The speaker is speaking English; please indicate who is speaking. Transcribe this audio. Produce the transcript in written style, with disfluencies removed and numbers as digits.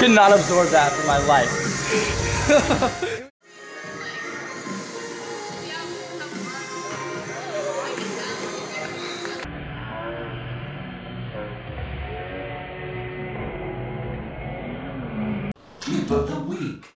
Speaker 1: could not absorb that for my life.
Speaker 2: Clip of the week.